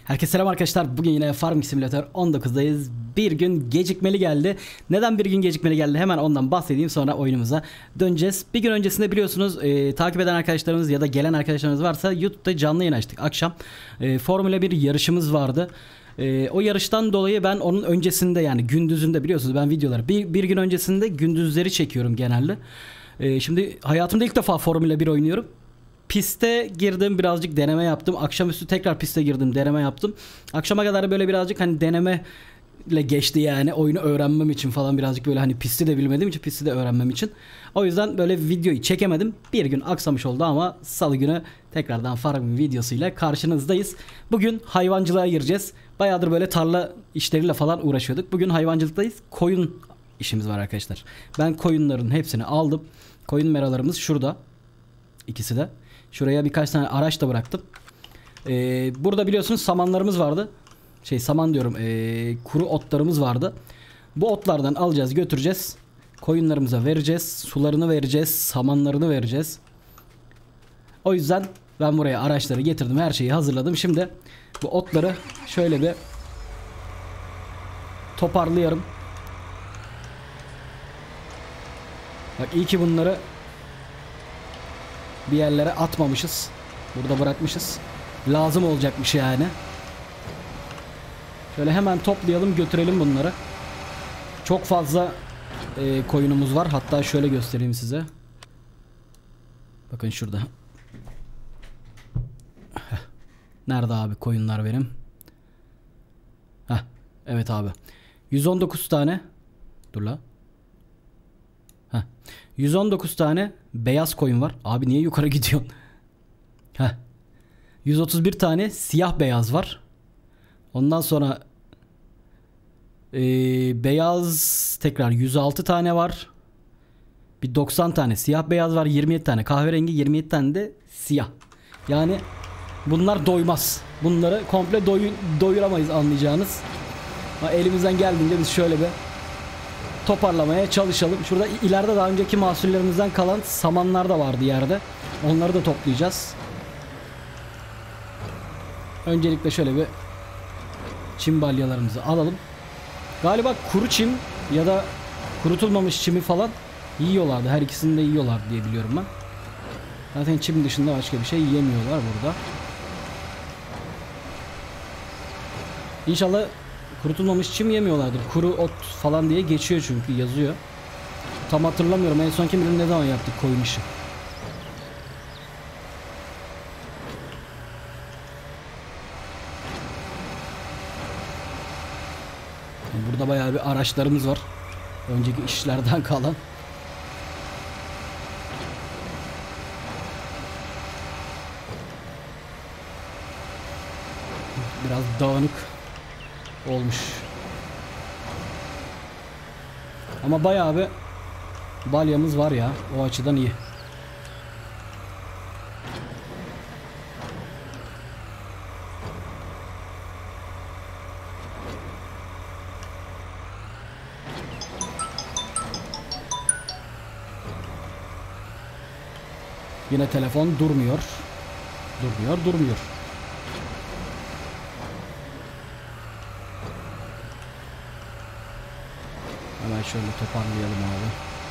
Herkese selam arkadaşlar. Bugün yine Farming Simulator 19'dayız. Bir gün gecikmeli geldi. Neden bir gün gecikmeli geldi? Hemen ondan bahsedeyim, sonra oyunumuza döneceğiz. Bir gün öncesinde biliyorsunuz takip eden arkadaşlarımız ya da gelen arkadaşlarımız varsa YouTube'da canlı yayın açtık. Akşam Formula 1 yarışımız vardı. O yarıştan dolayı ben onun öncesinde, yani gündüzünde, biliyorsunuz ben videoları bir gün öncesinde gündüzleri çekiyorum genelde. Şimdi hayatımda ilk defa Formula 1 oynuyorum. Piste girdim, birazcık deneme yaptım. Akşamüstü tekrar piste girdim, deneme yaptım. Akşama kadar böyle birazcık hani denemeyle geçti, yani oyunu öğrenmem için falan, birazcık böyle hani pisti de bilmediğim için, pisti de öğrenmem için. O yüzden böyle videoyu çekemedim. Bir gün aksamış oldu ama salı günü tekrardan farming videosuyla karşınızdayız. Bugün hayvancılığa gireceğiz. Bayağıdır böyle tarla işleriyle falan uğraşıyorduk. Bugün hayvancılıktayız. Koyun işimiz var arkadaşlar. Ben koyunların hepsini aldım. Koyun meralarımız şurada. İkisi de. Şuraya birkaç tane araç da bıraktım. Burada biliyorsunuz samanlarımız vardı. Saman diyorum. Kuru otlarımız vardı. Bu otlardan alacağız, götüreceğiz. Koyunlarımıza vereceğiz. Sularını vereceğiz. Samanlarını vereceğiz. O yüzden ben buraya araçları getirdim. Her şeyi hazırladım. Şimdi bu otları şöyle bir toparlayalım. Bak, iyi ki bunları bir yerlere atmamışız. Burada bırakmışız. Lazım olacakmış yani. Şöyle hemen toplayalım, götürelim bunları. Çok fazla koyunumuz var. Hatta şöyle göstereyim size. Bakın şurada. Nerede abi koyunlar benim? Evet abi. 119 tane. Dur la. 119 tane beyaz koyun var. Abi niye yukarı gidiyorsun? 131 tane siyah beyaz var. Ondan sonra beyaz tekrar 106 tane var. Bir 90 tane siyah beyaz var. 27 tane kahverengi, 27 tane de siyah. Yani bunlar doymaz. Bunları komple doyuramayız, anlayacağınız. Ama elimizden geldiğince biz şöyle bir toparlamaya çalışalım. Şurada ileride daha önceki mahsullerimizden kalan samanlar da vardı yerde. Onları da toplayacağız. Öncelikle şöyle bir çim balyalarımızı alalım. Galiba kuru çim ya da kurutulmamış çimi falan yiyorlardı. Her ikisini de yiyorlar diye biliyorum ben. Zaten çim dışında başka bir şey yemiyorlar burada. İnşallah kurutulmamış çim yemiyorlardır. Kuru ot falan diye geçiyor çünkü, yazıyor. Tam hatırlamıyorum. En son kim bilir ne zaman yaptık koyun işi. Burada bayağı bir araçlarımız var. Önceki işlerden kalan. Biraz dağınık olmuş. Ama bayağı bir balyamız var ya. O açıdan iyi. Yine telefon durmuyor. Durmuyor. Hemen şöyle toparlayalım abi.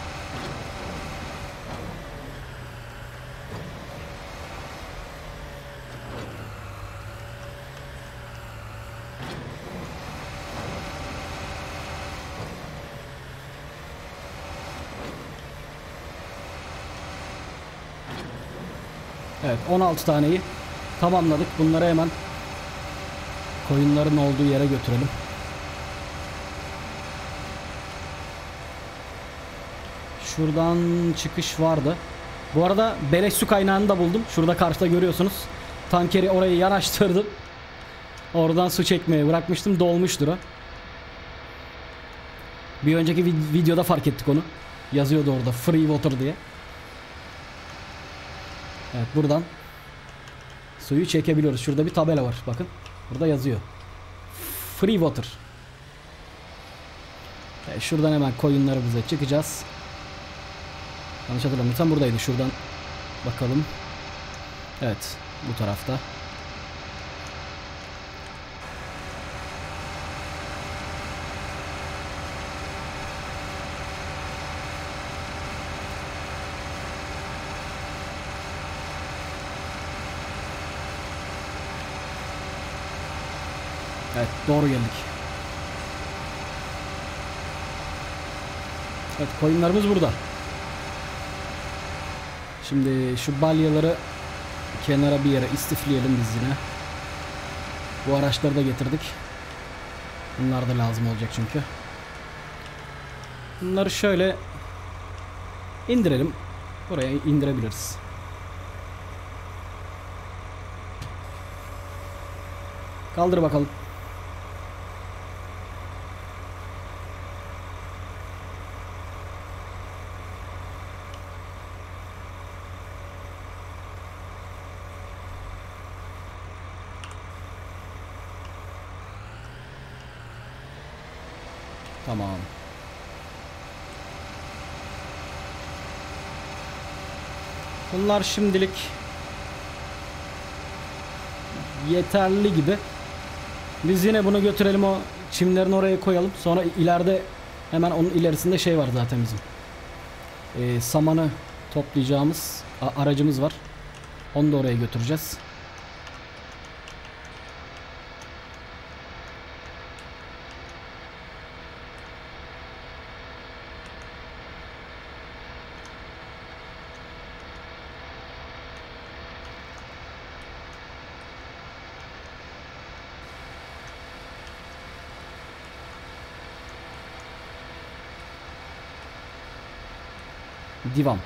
Evet, 16 taneyi tamamladık. Bunları hemen koyunların olduğu yere götürelim. Şuradan çıkış vardı. Bu arada beleş su kaynağını da buldum. Şurada karşıda görüyorsunuz. Tankeri oraya yanaştırdım. Oradan su çekmeye bırakmıştım. Dolmuştur o. Bir önceki videoda fark ettik onu. Yazıyordu orada free water diye. Evet, buradan suyu çekebiliyoruz. Şurada bir tabela var. Bakın. Burada yazıyor. Free water. Şuradan hemen koyunlarımıza çıkacağız. Yanlış hatırlamıyorsam buradaydı. Şuradan bakalım. Evet. Bu tarafta. Evet, doğru geldik. Evet, koyunlarımız burada. Şimdi şu balyaları kenara bir yere istifleyelim biz yine. Bu araçları da getirdik. Bunlar da lazım olacak çünkü. Bunları şöyle indirelim. Buraya indirebiliriz. Kaldır bakalım. Tamam. Bunlar şimdilik yeterli gibi. Biz yine bunu götürelim, o çimlerin oraya koyalım. Sonra ileride hemen onun ilerisinde şey var zaten bizim. Samanı toplayacağımız aracımız var. Onu da oraya götüreceğiz. Divan.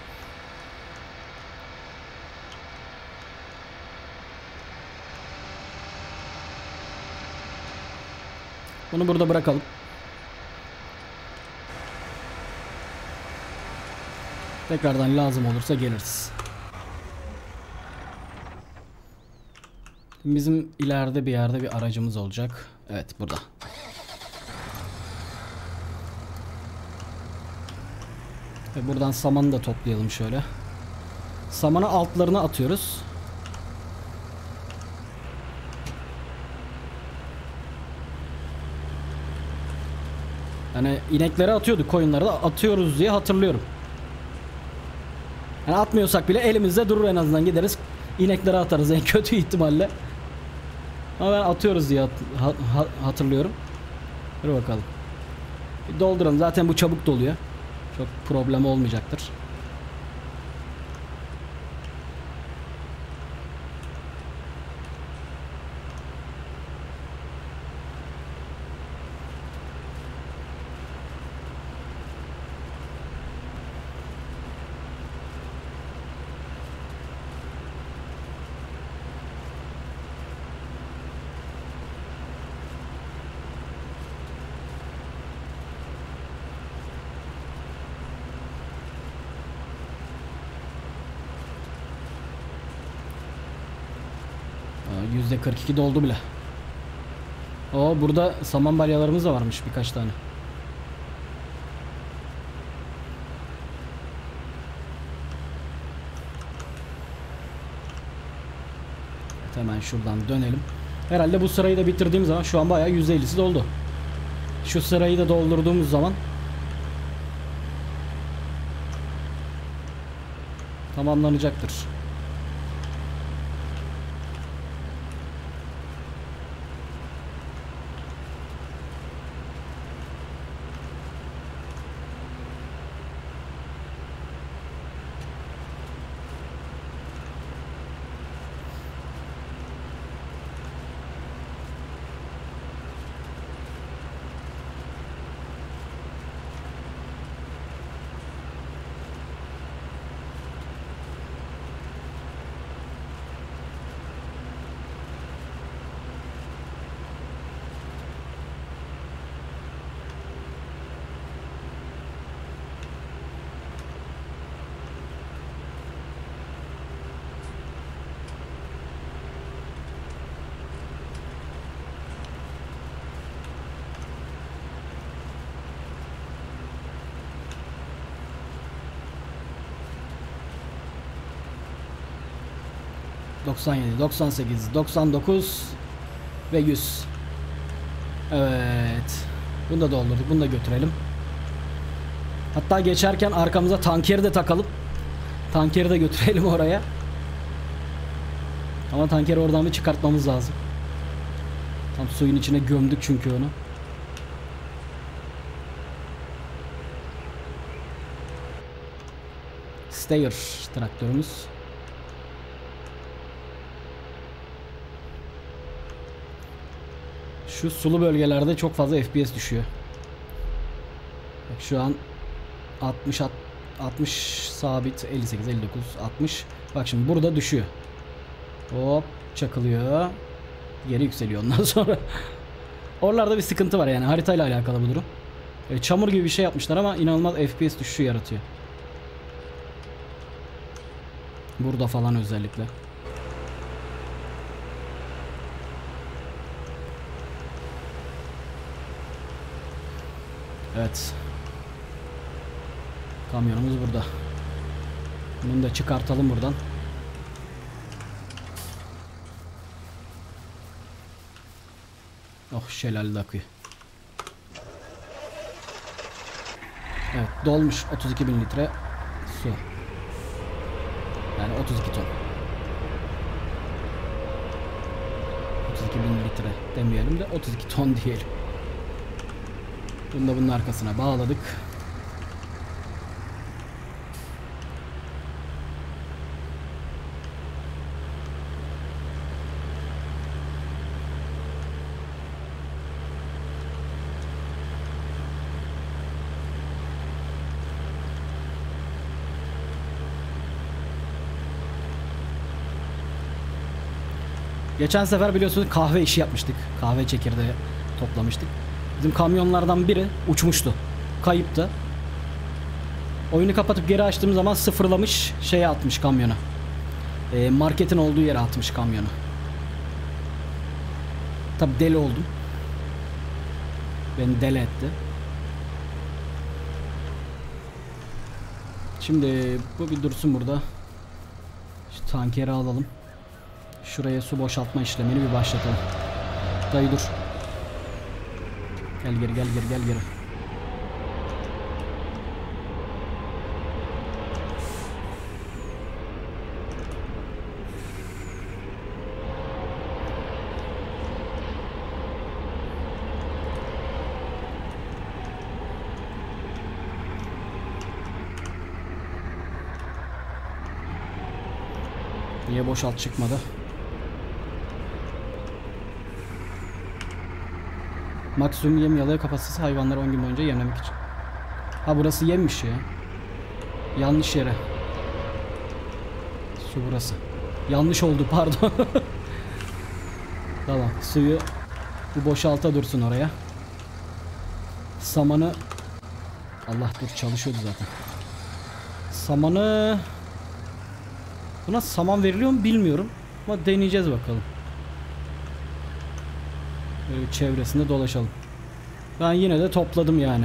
Bunu burada bırakalım. Tekrardan lazım olursa geliriz. Bizim ileride bir yerde bir aracımız olacak. Evet, burada. Ve buradan samanı da toplayalım şöyle. Samanı altlarına atıyoruz. Yani ineklere atıyorduk, koyunlara da atıyoruz diye hatırlıyorum. Yani atmıyorsak bile elimizde durur, en azından gideriz ineklere atarız en kötü ihtimalle. Ama ben atıyoruz diye hatırlıyorum. Dur bakalım. Bir dolduralım, zaten bu çabuk doluyor. Çok problem olmayacaktır. %42 doldu bile. Burada saman balyalarımız da varmış birkaç tane. Evet, hemen şuradan dönelim. Herhalde bu sırayı da bitirdiğim zaman şu an bayağı %50'si doldu. Şu sırayı da doldurduğumuz zaman tamamlanacaktır. ...97, 98, 99 ve 100. Evet. Bunu da doldurduk. Bunu da götürelim. Hatta geçerken arkamıza tankeri de takalım. Tankeri de götürelim oraya. Ama tankeri oradan bir çıkartmamız lazım. Tam suyun içine gömdük çünkü onu. Steyr traktörümüz. Şu sulu bölgelerde çok fazla FPS düşüyor. Bak şu an 60 sabit, 58 59 60. Bak şimdi burada düşüyor. Hop çakılıyor. Geri yükseliyor ondan sonra. Oralarda bir sıkıntı var yani, haritayla alakalı bu durum. Çamur gibi bir şey yapmışlar ama inanılmaz FPS düşüşü yaratıyor. Burada falan özellikle. Evet. Kamyonumuz burada. Bunu da çıkartalım buradan. Oh, şelale akıyor. Evet, dolmuş 32.000 litre su. Yani 32 ton. 32.000 litre demeyelim de 32 ton diyelim. Bunu da bunun arkasına bağladık. Geçen sefer biliyorsunuz kahve işi yapmıştık. Kahve çekirdeği toplamıştık. Bizim kamyonlardan biri uçmuştu. Kayıptı. Oyunu kapatıp geri açtığım zaman sıfırlamış, şeye atmış kamyonu. Marketin olduğu yere atmış kamyonu. Tabi deli oldum. Beni deli etti. Şimdi bu bir dursun burada. Şu tankeri alalım. Şuraya su boşaltma işlemini bir başlatalım. Dayı dur. Gel geri, gel geri, gel geri. Niye boşalt çıkmadı? Maksimum yem yalığı kapasitesi hayvanları 10 gün boyunca yemlemek için. Ha, burası yemmiş ya. Yanlış yere. Su burası. Yanlış oldu, pardon. Tamam, suyu bu boşalta dursun oraya. Samanı, Allah dur, çalışıyordu zaten. Samanı, buna saman veriliyor mu bilmiyorum ama deneyeceğiz bakalım. Böyle çevresinde dolaşalım. Ben yine de topladım yani.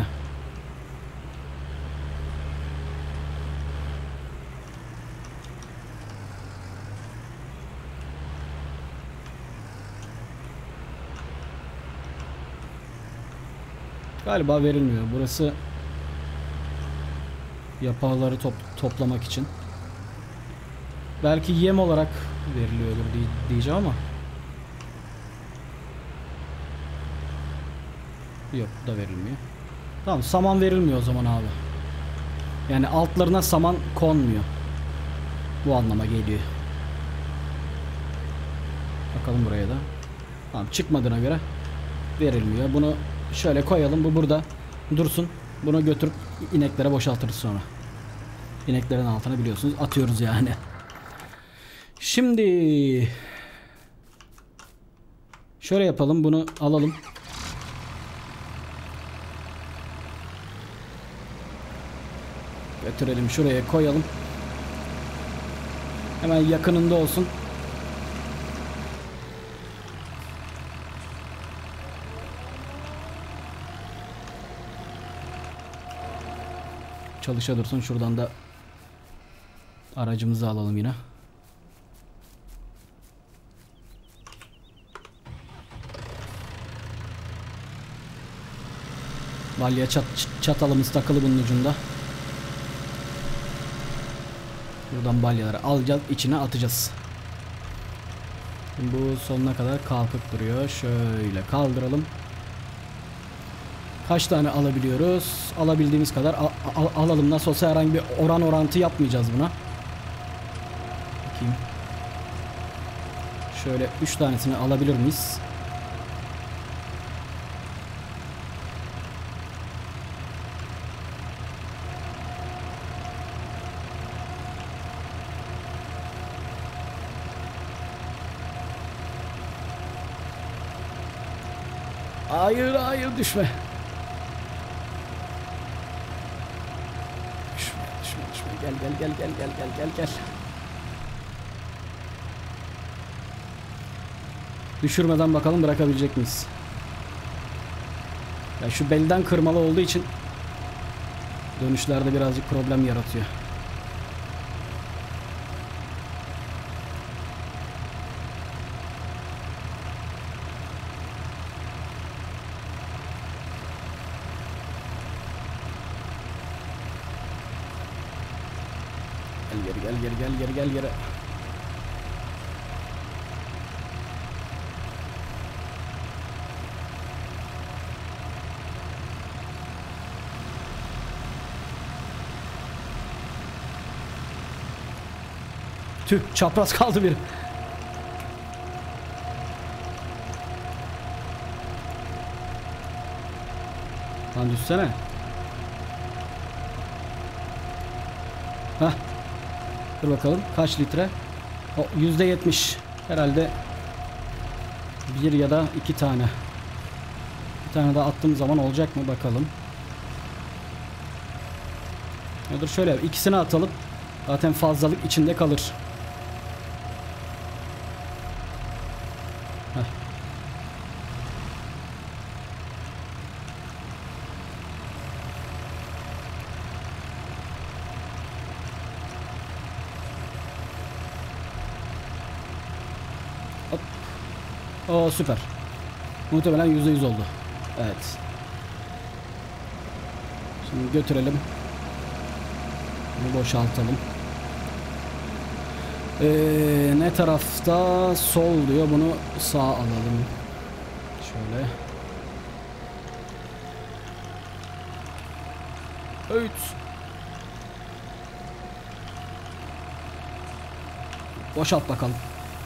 Galiba verilmiyor. Burası yapağları toplamak için. Belki yem olarak veriliyordur diyeceğim ama. Yok, da verilmiyor. Tamam, saman verilmiyor o zaman abi. Yani altlarına saman konmuyor. Bu anlama geliyor. Bakalım buraya da. Tamam, çıkmadığına göre verilmiyor. Bunu şöyle koyalım. Bu burada dursun. Bunu götürüp ineklere boşaltırız sonra. İneklerin altına biliyorsunuz atıyoruz yani. Şimdi şöyle yapalım. Bunu alalım. Götürelim, şuraya koyalım. Hemen yakınında olsun. Çalışa dursun. Şuradan da aracımızı alalım yine. Balya çatalımız takılı bunun ucunda. Buradan balyaları alacağız, içine atacağız. Bu sonuna kadar kalkıp duruyor. Şöyle kaldıralım. Kaç tane alabiliyoruz? Alabildiğimiz kadar alalım. Nasıl olsa herhangi bir orantı yapmayacağız buna. Bakayım. Şöyle 3 tanesini alabilir miyiz? Hayır hayır düşme. Düşme. Gel. Düşürmeden bakalım bırakabilecek miyiz? Ya şu belden kırmalı olduğu için dönüşlerde birazcık problem yaratıyor. Gel. Tüh, çapraz kaldı biri. Lan düşsene. Hah. Dur bakalım kaç litre? O %70. Herhalde bir ya da 2 tane. Bir tane daha attığım zaman olacak mı bakalım. Ya dur şöyle ikisini atalım. Zaten fazlalık içinde kalır. Heh. Hop. Oo süper. Muhtemelen %100 oldu. Evet. Şimdi götürelim. Bunu boşaltalım. Ne tarafta? Sol diyor. Bunu sağa alalım. Şöyle. Evet. Boşalt bakalım.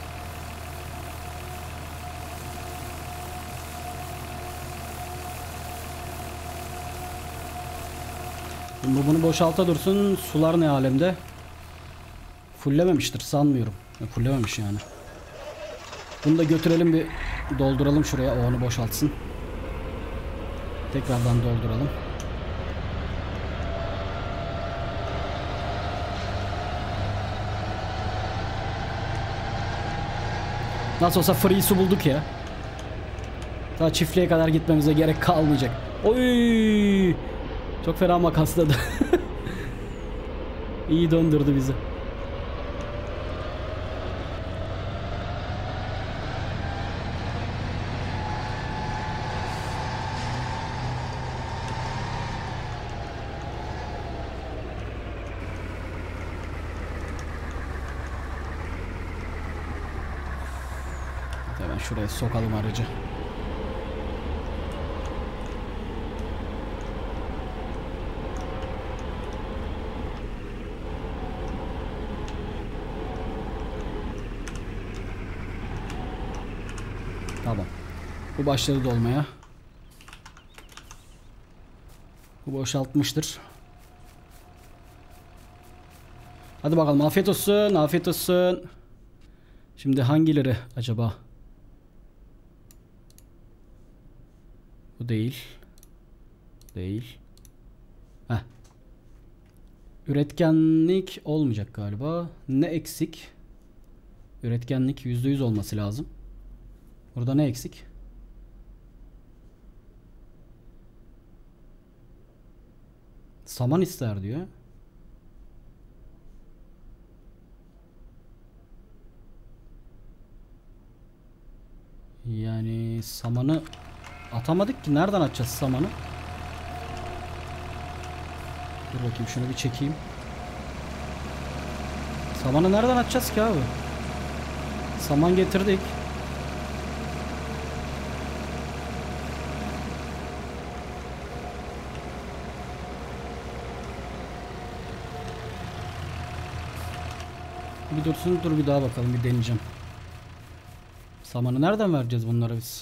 Bunu boşalta dursun. Sular ne alemde? Fullememiştir sanmıyorum. Fullememiş yani. Bunu da götürelim bir dolduralım şuraya. O onu boşaltsın. Tekrardan dolduralım. Nasıl olsa free su bulduk ya. Daha çiftliğe kadar gitmemize gerek kalmayacak. Oy! Çok fena makasladı. İyi döndürdü bizi. Hemen şuraya sokalım aracı. Tamam. Bu başladı dolmaya. Bu boşaltmıştır. Hadi bakalım, afiyet olsun, afiyet olsun. Şimdi hangileri acaba? Bu değil. Değil. Heh. Üretkenlik olmayacak galiba. Ne eksik? Üretkenlik %100 olması lazım. Burada ne eksik? Saman ister diyor. Yani samanı atamadık ki. Nereden atacağız samanı? Dur bakayım, şunu bir çekeyim. Samanı nereden atacağız ki abi? Saman getirdik. bir dursun. Dur bir daha bakalım, bir deneyeceğim. Samanı nereden vereceğiz bunlara biz?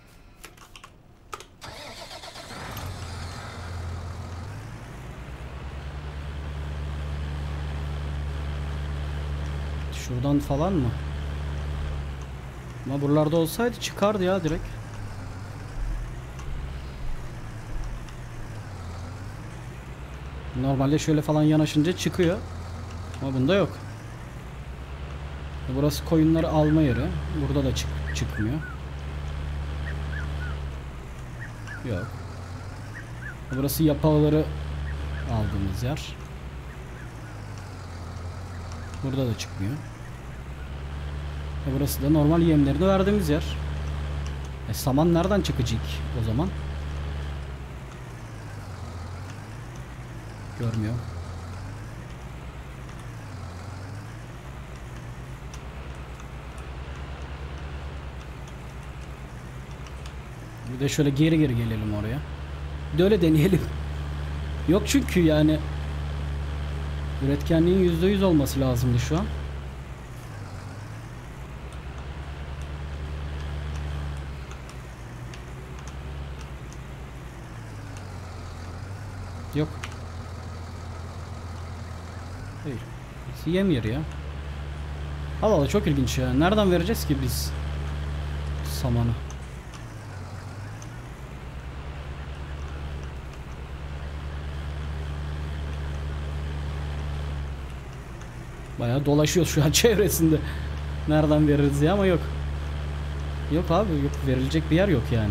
Şuradan falan mı? Ama buralarda olsaydı çıkardı ya direkt. Normalde şöyle falan yanaşınca çıkıyor. Ama bunda yok. Burası koyunları alma yeri. Burada da çıkmıyor. Yok. Burası yapağları aldığımız yer. Burada da çıkmıyor. Burası da normal yemlerini verdiğimiz yer. Saman nereden çıkacak o zaman? Görmüyor. Bir de şöyle geri gelelim oraya. Bir de öyle deneyelim. Yok çünkü yani üretkenliğin %100 olması lazımdı şu an. Yok. Hayır. Yem yeri ya. Allah Allah, çok ilginç ya. Nereden vereceğiz ki biz samanı? Bayağı dolaşıyoruz şu an çevresinde. Nereden veririz ya, ama yok. Yok abi, yok, verilecek bir yer yok yani.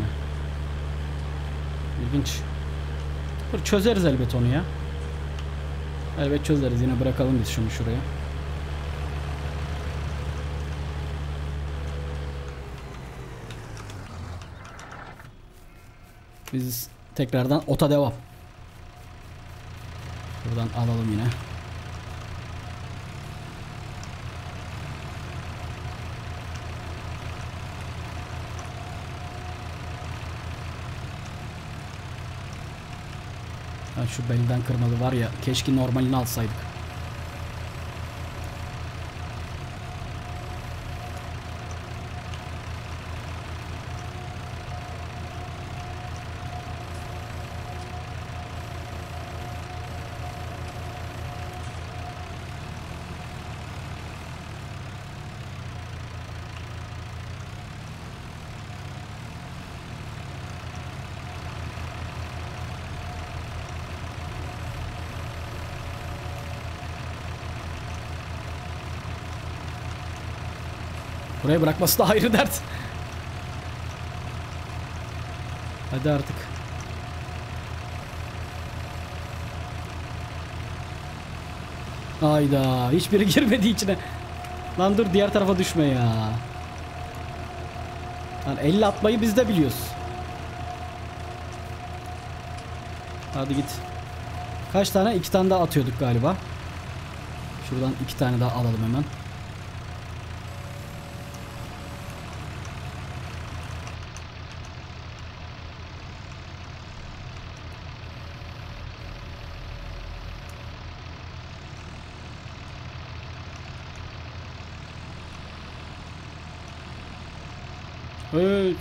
İlginç. Dur, çözeriz elbet onu ya. Elbet çözeriz, yine bırakalım biz şunu şuraya. Biz tekrardan ota devam. Buradan alalım yine. Ha, şu belden kırmalı var ya, keşke normalini alsaydık. Buraya bırakması da ayrı dert. Hadi artık. Hayda, hiçbiri girmedi içine. Lan dur, diğer tarafa düşme ya. Lan 50 atmayı biz de biliyoruz. Hadi git. Kaç tane? 2 tane daha atıyorduk galiba. Şuradan 2 tane daha alalım hemen. Evet.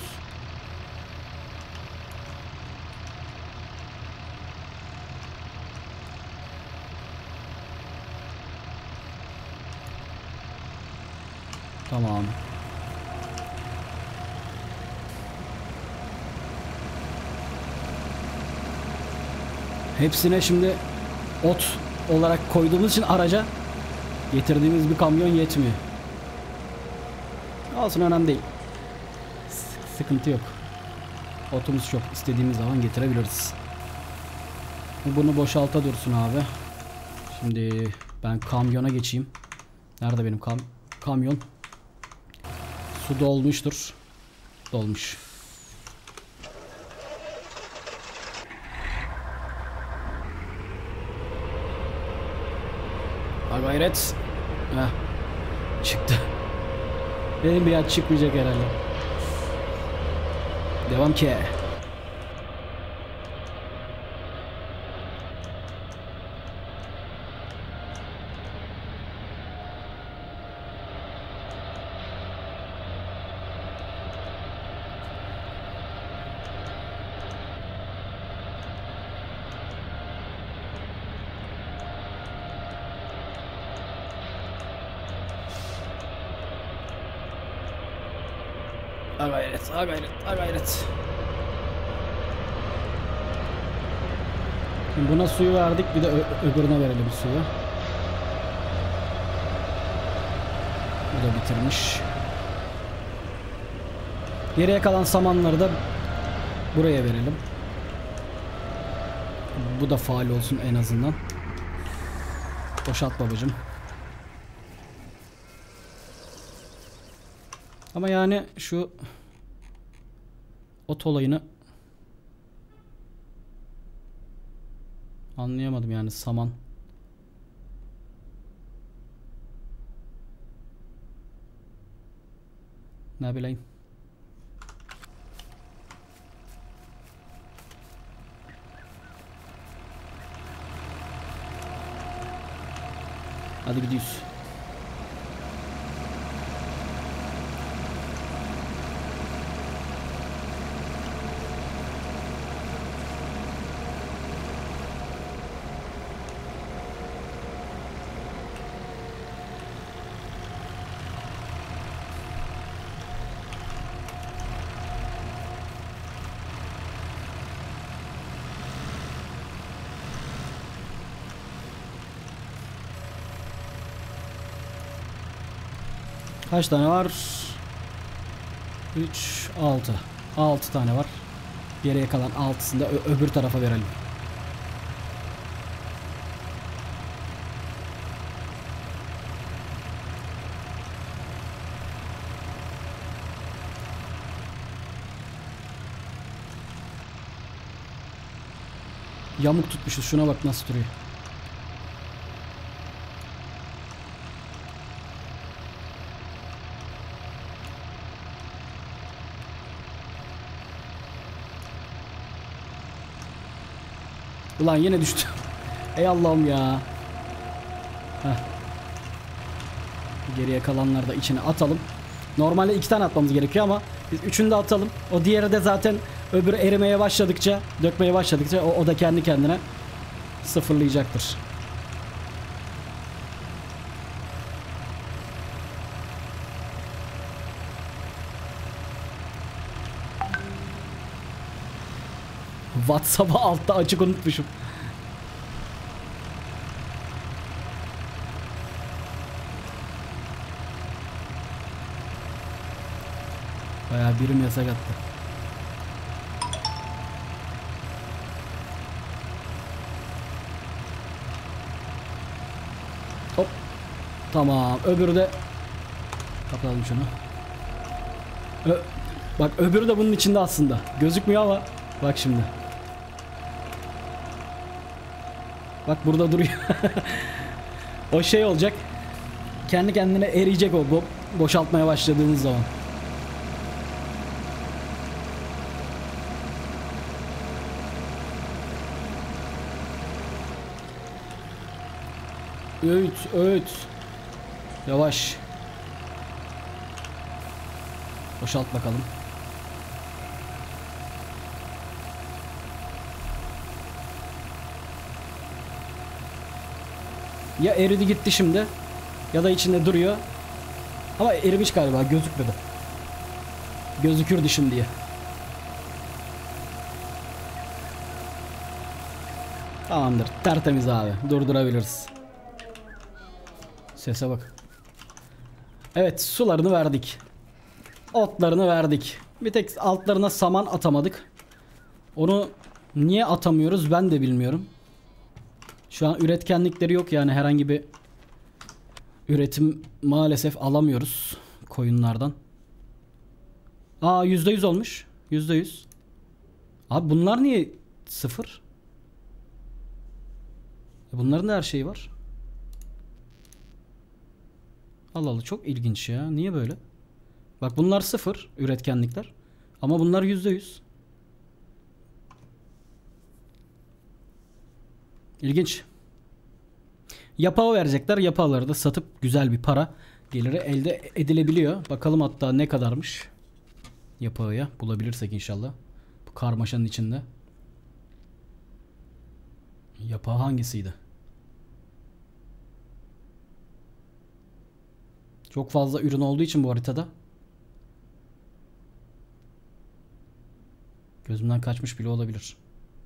Tamam. Hepsine şimdi ot olarak koyduğumuz için araca getirdiğimiz bir kamyon yetmiyor. Olsun, önemli değil. Sıkıntı yok. Otumuz çok, istediğimiz zaman getirebiliriz. Bunu boşalta dursun abi. Şimdi ben kamyona geçeyim. Nerede benim kamyon? Su dolmuştur. Dolmuş. Ha gayret. Heh. Çıktı. Benim bir çıkmayacak herhalde. Devam ki. Ha gayret, ha gayret, ha gayret. Şimdi buna suyu verdik, bir de öbürüne verelim suyu. Bu da bitirmiş. Geriye kalan samanları da buraya verelim. Bu da faal olsun en azından. Boşalt babacığım. Ama yani şu ot olayını anlayamadım yani, saman. Ne bileyim. Hadi gidiyoruz. Kaç tane var? 3, 6. 6 tane var. Geriye kalan 6'sını da öbür tarafa verelim. Yamuk tutmuşuz. Şuna bak nasıl duruyor. Ulan yine düştü. Ey Allah'ım ya. Heh. Geriye kalanları da içine atalım. Normalde 2 tane atmamız gerekiyor ama biz 3'ünü de atalım. O diğeri de zaten öbürü erimeye başladıkça, dökmeye başladıkça o da kendi kendine sıfırlayacaktır. WhatsApp'ı altta açık unutmuşum. Bayağı birim yasak attı. Hop. Tamam. Öbürü de kapatalım şunu. Bak öbürü de bunun içinde aslında. Gözükmüyor ama bak şimdi. Bak burada duruyor. O şey olacak. Kendi kendine eriyecek o boşaltmaya başladığınız zaman. Öğüt, öğüt. Yavaş. Boşalt bakalım. Ya eridi gitti şimdi ya da içinde duruyor. Ama erimiş galiba, gözükmedi. Gözükürdü şimdiye. Tamamdır. Tertemiz abi. Durdurabiliriz. Sese bak. Evet, sularını verdik. Otlarını verdik. Bir tek altlarına saman atamadık. Onu niye atamıyoruz ben de bilmiyorum. Şu an üretkenlikleri yok yani, herhangi bir üretim maalesef alamıyoruz koyunlardan. Aa, %100 olmuş. %100. Abi bunlar niye 0? Bunların da her şeyi var. Allah Allah, çok ilginç ya. Niye böyle? Bak bunlar 0 üretkenlikler. Ama bunlar %100. İlginç. Yapağı verecekler. Yapağları da satıp güzel bir para geliri elde edilebiliyor. Bakalım hatta ne kadarmış yapağıya. Bulabilirsek inşallah. Bu karmaşanın içinde. Yapağı hangisiydi? Çok fazla ürün olduğu için bu haritada Gözümden kaçmış bile olabilir.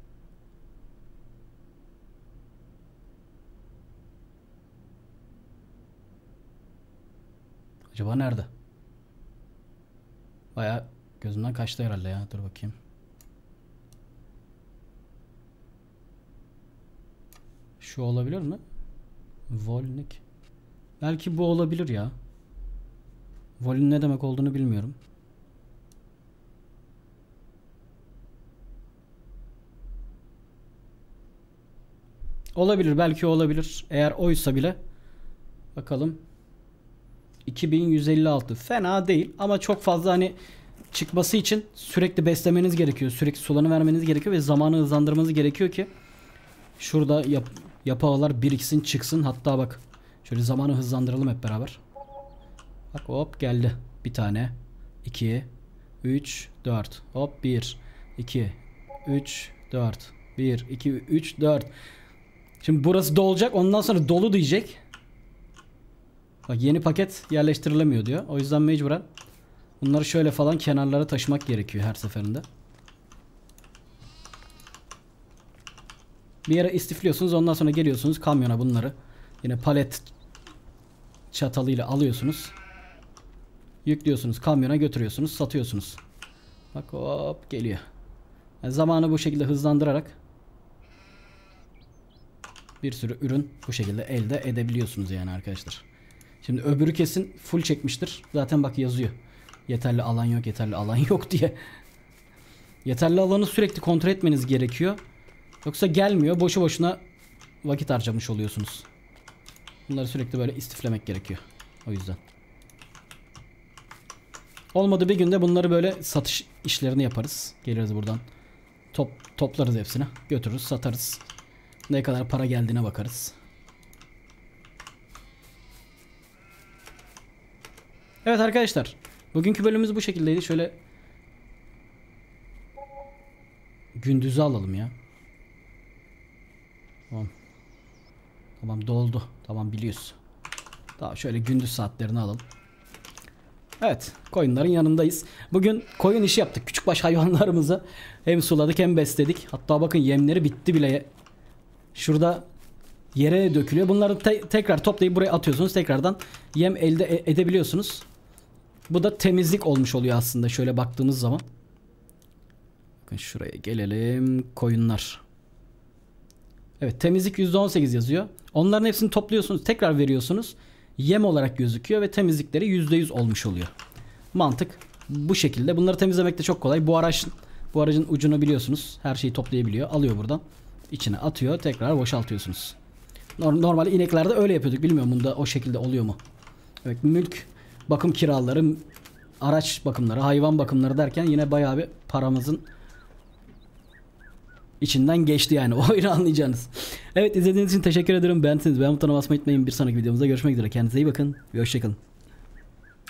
Acaba nerede? Bayağı gözümden kaçtı herhalde ya. Dur bakayım. Şu olabilir mi? Volnik. Belki bu olabilir ya. Volün ne demek olduğunu bilmiyorum. Olabilir, belki olabilir. Eğer oysa bile bakalım. 2156 fena değil ama çok fazla hani çıkması için sürekli beslemeniz gerekiyor. Sürekli sularını vermeniz gerekiyor ve zamanı hızlandırmanız gerekiyor ki şurada yapı ağlar biriksin çıksın. Hatta bak şöyle zamanı hızlandıralım hep beraber. Bak hop geldi. Bir tane. 2 3 4. Hop 1 2 3 4. 1 2 3 4. Şimdi burası dolacak. Ondan sonra dolu diyecek. Bak yeni paket yerleştirilemiyor diyor. O yüzden mecburen bunları şöyle falan kenarlara taşımak gerekiyor her seferinde. Bir yere istifliyorsunuz. Ondan sonra geliyorsunuz kamyona bunları. Yine palet çatalıyla alıyorsunuz. Yüklüyorsunuz. Kamyona götürüyorsunuz. Satıyorsunuz. Bak hop geliyor. Yani zamanı bu şekilde hızlandırarak bir sürü ürün bu şekilde elde edebiliyorsunuz yani arkadaşlar. Şimdi öbürü kesin full çekmiştir. Zaten bak yazıyor. Yeterli alan yok, yeterli alan yok diye. Yeterli alanı sürekli kontrol etmeniz gerekiyor. Yoksa gelmiyor. Boşu boşuna vakit harcamış oluyorsunuz. Bunları sürekli böyle istiflemek gerekiyor. O yüzden. Olmadı bir günde bunları böyle satış işlerini yaparız. Geliriz buradan. Toplarız hepsini. Götürürüz, satarız. Ne kadar para geldiğine bakarız. Evet arkadaşlar. Bugünkü bölümümüz bu şekildeydi. Şöyle gündüzü alalım ya. Tamam. Tamam doldu. Tamam biliyoruz. Tamam şöyle gündüz saatlerini alalım. Evet, koyunların yanındayız. Bugün koyun işi yaptık. Küçükbaş hayvanlarımızı hem suladık hem besledik. Hatta bakın yemleri bitti bile. Şurada yere dökülüyor. Bunları tekrar toplayıp buraya atıyorsunuz. Tekrardan yem elde edebiliyorsunuz. Bu da temizlik olmuş oluyor aslında şöyle baktığınız zaman. Bakın şuraya gelelim. Koyunlar. Evet, temizlik %18 yazıyor. Onların hepsini topluyorsunuz. Tekrar veriyorsunuz. Yem olarak gözüküyor ve temizlikleri %100 olmuş oluyor. Mantık bu şekilde. Bunları temizlemek de çok kolay. Bu aracın ucunu biliyorsunuz. Her şeyi toplayabiliyor. Alıyor buradan. İçine atıyor. Tekrar boşaltıyorsunuz. Normalde ineklerde öyle yapıyorduk. Bilmiyorum bunda o şekilde oluyor mu? Evet, mülk bakım kiraları, araç bakımları, hayvan bakımları derken yine bayağı bir paramızın içinden geçti yani. O oyunu anlayacağınız. Evet, izlediğiniz için teşekkür ederim. Beğendiyseniz beğen butonuna basmayı unutmayın. Bir sonraki videomuzda görüşmek üzere. Kendinize iyi bakın ve hoşçakalın.